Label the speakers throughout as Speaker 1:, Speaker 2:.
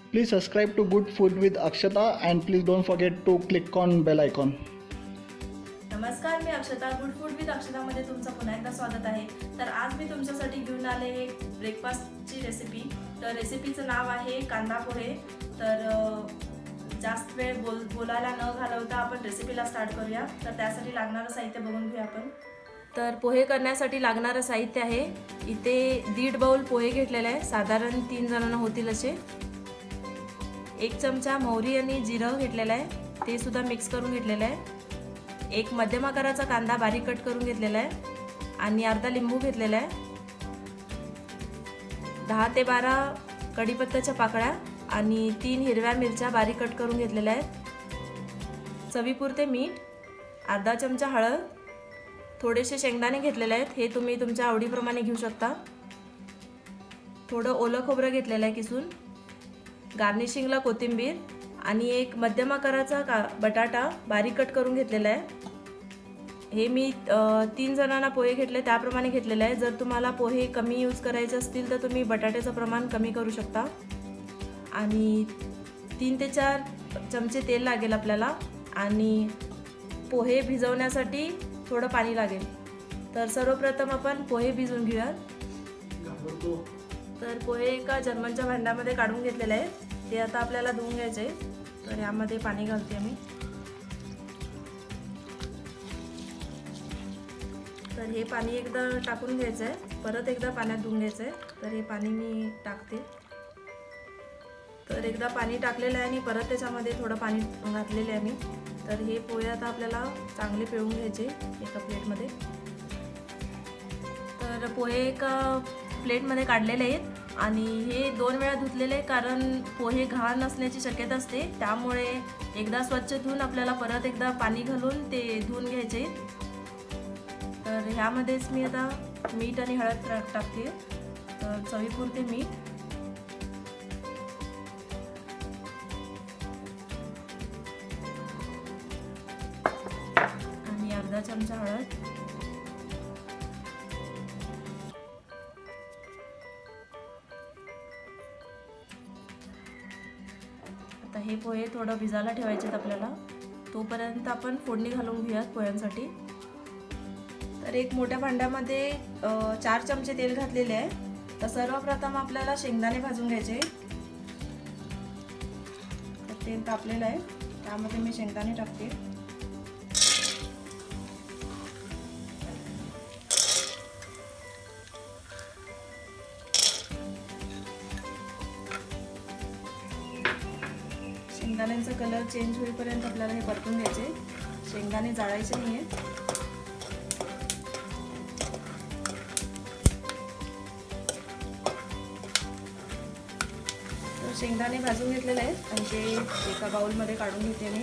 Speaker 1: Please subscribe to Good Food with Akshata and please don't forget to click on bell icon.
Speaker 2: नमस्कार, मी Akshata. Good food with अक्षतामध्ये तुमचं पुन्हा एकदा स्वागत आहे. तर आज मी तुमच्यासाठी घेऊन आले एक ब्रेकफास्टची रेसिपी. तर रेसिपीचं नाव आहे कांदा पोहे. तर जास्त वेळ बोलायला न घालवता आपण रेसिपीला स्टार्ट करूया. तर त्यासाठी लागणारं साहित्य बघून घेऊया आपण. तर पोहे करण्यासाठी लागणारं साहित्य आहे, इथे 1.5 बाउल पोहे घेतलेले आहे. साधारण 3 जणांना होतील असे. 1 चमचा मोहरी आणि जिरं घेतलेलं आहे, ते सुद्धा मिक्स करून घेतलेलं आहे. एक मध्यम आकाराचा कांदा बारीक कट करून घेतलेला आहे आणि अर्धा लिंबू घेतलेला आहे. 10 ते 12 कढीपत्त्याच्या पाकळ्या आणि 3 हिरव्या मिरच्या बारीक कट करून घेतलेल्या आहेत. चवीपुरते मीठ, अर्धा चमचा हळद, थोडेसे शेंगदाणे घेतलेले आहेत, हे तुम्ही तुमच्या आवडीप्रमाणे घेऊ शकता. थोडं ओलं खोबरं घेतलेलं आहे किसून, गार्निशिंगला कोथिंबीर आणि एक मध्यम आकाराचा बटाटा बारीक कट करून घेतलेला आहे. हे मी 3 जणांना पोहे घेतले त्याप्रमाणे घेतलेले आहे. जर तुम्हाला पोहे कमी यूज करायचे असतील तर तुम्ही बटाट्याचं प्रमाण कमी करू शकता. आणि 3 ते 4 चमचे तेल लागेल आपल्याला आणि पोहे भिजवण्यासाठी थोडं पाणी लागेल. तर सर्वप्रथम आपण पोहे भिजवून घेऊयात. तर पोहे एका जर्मनच्या भांड्यामध्ये काढून घेतलेले आहेत, ते आता आपल्याला धुवून घ्यायचे. तर यामध्ये पाणी घालते मी. तर हे पाणी एकदा टाकून घ्यायचं आहे, परत एकदा पाण्यात धुवून घ्यायचं आहे. तर हे पाणी मी टाकते. तर एकदा पाणी टाकलेलं आहे आणि परत त्याच्यामध्ये थोडं पाणी घातलेलं आहे मी. तर हे पोहे आता आपल्याला चांगले पिळून घ्यायचे एका प्लेटमध्ये. तर पोहे एका प्लेटमध्ये काढलेले आहेत आणि हे 2 वेळा धुतलेले आहे, कारण पोहे घाण असण्याची शक्यता असते. त्यामुळे एकदा स्वच्छ धुवून आपल्याला परत एकदा पाणी घालून ते धुवून घ्यायचे. तर ह्यामध्येच मी आता मीठ आणि हळद टाकते. तर चवीपुरते मीठ, आणि अर्धा चमचा हळद. आता हे पोहे थोडं भिजायला ठेवायचे आहेत आपल्याला. तोपर्यंत आपण फोडणी घालून घेऊयात पोह्यांसाठी. तर एक मोठ्या भांड्यामध्ये 4 चमचे तेल घातलेले आहे. तर सर्वप्रथम आपल्याला शेंगदाणे भाजून घ्यायचे. तर तेल तापलेलं आहे, त्यामध्ये मी शेंगदाणे टाकते. शेंगदाण्यांचा कलर चेंज होईपर्यंत आपल्याला हे परतून घ्यायचे. शेंगदाणे जाळायचे नाही आहे. शेंगदाणे भाजून घेतलेले आहेत आणि ते एका बाउलमध्ये काढून घेते मी.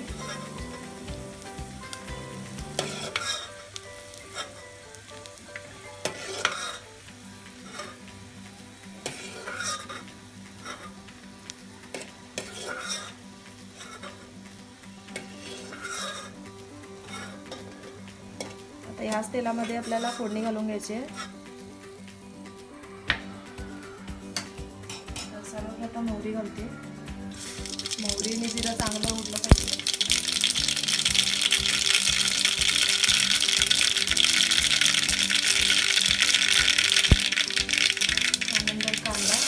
Speaker 2: आता याच तेलामध्ये आपल्याला फोडणी घालून घ्यायची आहे. सर्वप्रथम मोहरी घालते. मोहरी आणि जिरं चांगलं उडलं पाहिजे. त्यानंतर कांदा,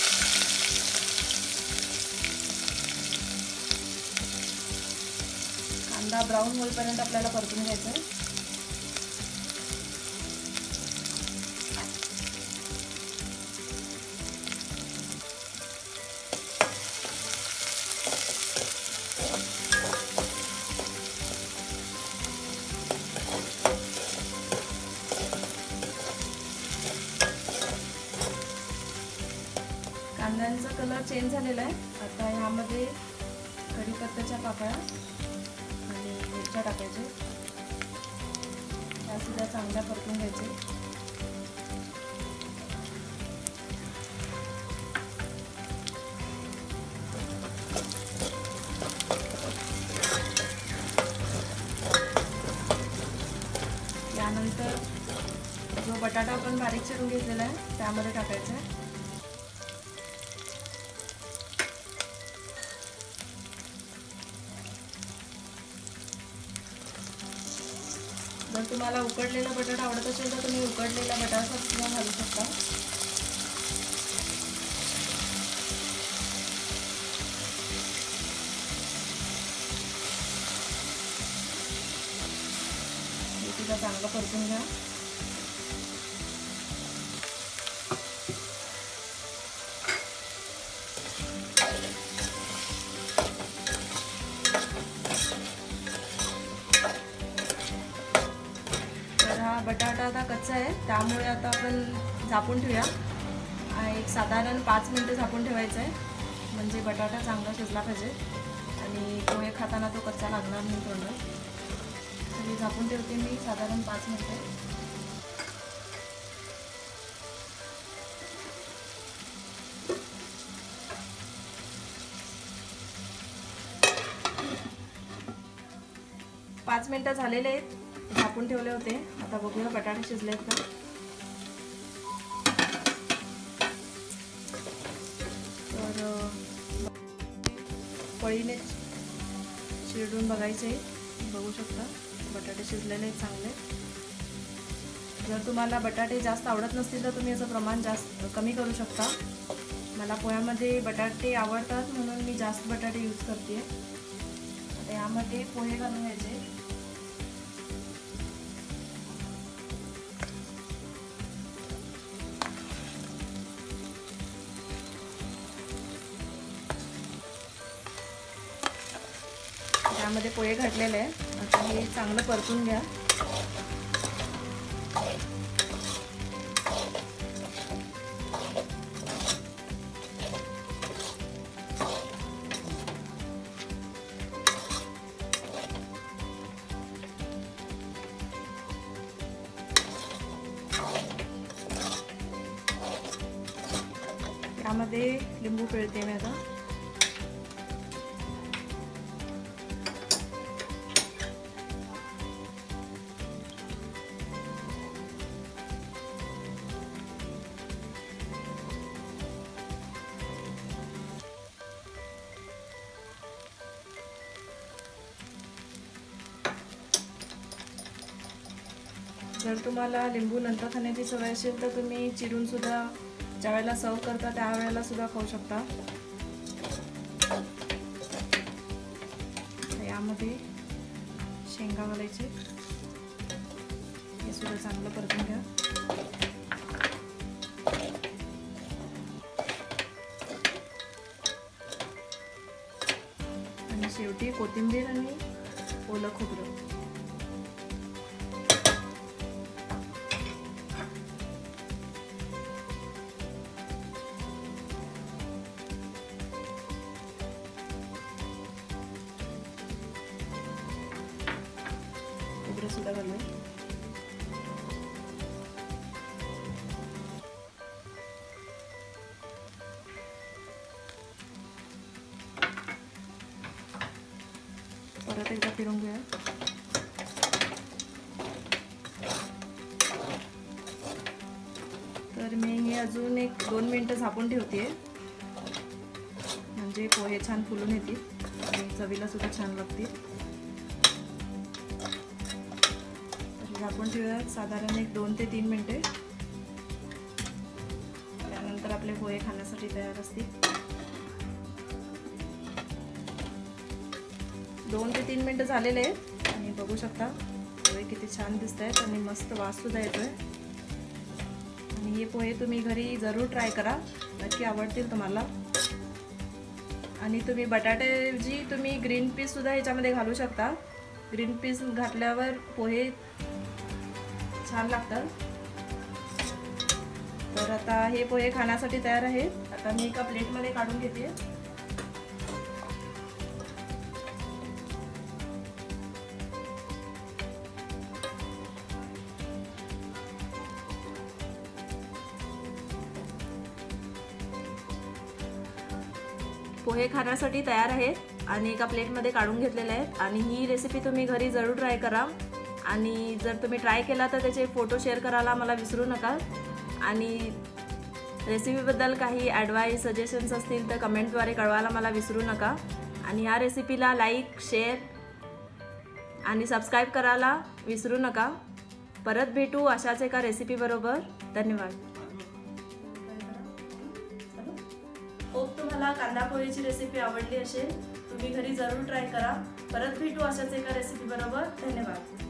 Speaker 2: कांदा ब्राऊन होईपर्यंत आपल्याला परतून घ्यायचं आहे. कांद्यांचा कलर चेंज झालेला आहे. आता ह्यामध्ये कढीपत्त्याच्या पाकळ्या आणि मिरच्या टाकायचे. त्या सुद्धा चांगल्या परतून घ्यायचे. यानंतर जो बटाटा आपण बारीक चिरून घेतलेला आहे त्यामध्ये टाकायचा आहे. तुम्हाला उकडलेला बटाटा आवडत असेल तर तुम्ही उकडलेला बटाटा सुद्धा घालू शकता. हे सुद्धा चांगलं परतून घ्या. बटाटा आता कच्चा आहे त्यामुळे आता आपण झाकून ठेवूया. एक साधारण 5 मिनिटं झाकून ठेवायचं आहे म्हणजे बटाटा चांगला शिजला पाहिजे आणि पोहे खाताना तो कच्चा लागणार नाही थोडं. तर झाकून ठेवते मी साधारण 5 मिनिटं. पाच मिनिटं झालेले आहेत, झाकून ठेवले होते. आता बघूया बटाटे शिजलेत का. तर पळीने चिरडून बघायचे. बघू शकता बटाटे शिजलेले आहेत चांगले. जर तुम्हाला बटाटे जास्त आवडत नसतील तर तुम्ही याचं प्रमाण कमी करू शकता. मला पोह्यामध्ये बटाटे आवडतात म्हणून मी जास्त बटाटे यूज करते. आता यामध्ये पोहे घालून घ्यायचे. त्यामध्ये पोहे घातलेले आहे. आता हे चांगलं परतून घ्या. त्यामध्ये लिंबू पिळते मी आता. जर तुम्हाला लिंबू नंतर खाण्याची सवय असेल तर तुम्ही चिरून सुद्धा ज्यावेळेला सर्व करता त्यावेळेला सुद्धा खाऊ शकता. यामध्ये शेंगा घालायचे. हे सुद्धा चांगलं परतून घ्या. आणि शेवटी कोथिंबीर आणि ओलं खोबरं. सुद्धा घालूया. परत एकदा फिरून घेऊया. तर मी हे अजून 1-2 मिनिटं झाकून ठेवते म्हणजे पोहे छान फुलून येतील आणि चवीला सुद्धा छान लागतील. झाकून ठेवूया साधारण 2 ते 3 मिनिटे. त्यानंतर आपले पोहे खाण्यासाठी तयार असतील. 2 ते 3 मिनिटं झालेले आहेत आणि बघू शकता पोहे किती छान दिसत आहेत आणि मस्त वास सुद्धा येतोय. आणि हे पोहे तुम्ही घरी जरूर ट्राय करा, नक्की आवडतील तुम्हाला. आणि तुम्ही बटाट्याऐवजी तुम्ही ग्रीन पीस सुद्धा ह्याच्यामध्ये घालू शकता. ग्रीन पीस घातल्यावर पोहे छान लागतात. तर आता हे पोहे खाण्यासाठी तयार आहेत. आता मी एका प्लेटमध्ये काढून घेते. पोहे खाण्यासाठी तयार आहेत आणि एका प्लेटमध्ये काढून घेतलेले आहेत. आणि ही रेसिपी तुम्ही घरी जरूर ट्राय करा. आणि जर तुम्ही ट्राय केला तर त्याचे फोटो शेअर करायला मला विसरू नका. आणि रेसिपीबद्दल काही ॲडवाईस सजेशन्स असतील तर कमेंटद्वारे कळवायला मला विसरू नका. आणि या रेसिपीला लाईक, शेअर आणि सबस्क्राईब करायला विसरू नका. परत भेटू अशाच एका रेसिपी बरोबर. धन्यवाद. होप तुम्हाला कांदा पोहेची रेसिपी आवडली असेल. तुम्ही घरी जरूर ट्राय करा. परत भेटू अशाच एका रेसिपी बरोबर. धन्यवाद.